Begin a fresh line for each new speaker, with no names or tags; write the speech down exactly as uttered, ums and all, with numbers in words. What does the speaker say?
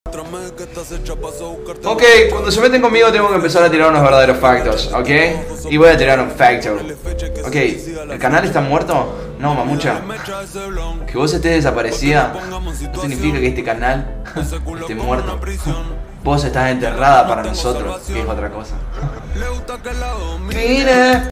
Ok, cuando se meten conmigo tengo que empezar a tirar unos verdaderos factos, ¿ok? Y voy a tirar un facto. Ok, ¿el canal está muerto? No, mamucha. Que vos estés desaparecida no significa que este canal esté muerto. Vos estás enterrada para nosotros, que es otra cosa. Mira.